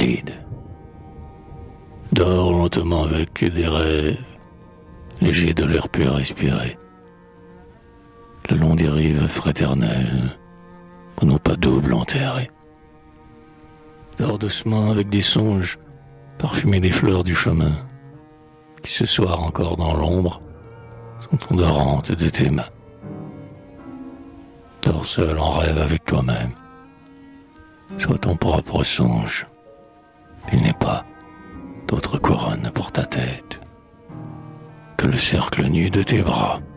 invalides. Dors lentement avec des rêves, légers de l'air pur respiré, le long des rives fraternelles, où nos pas doubles enterrés. Dors doucement avec des songes, parfumés des fleurs du chemin, qui ce soir encore dans l'ombre sont odorantes de tes mains. Dors seul en rêve avec toi-même, sois ton propre songe. Il n'est pas d'autre couronne pour ta tête que le cercle nu de tes bras.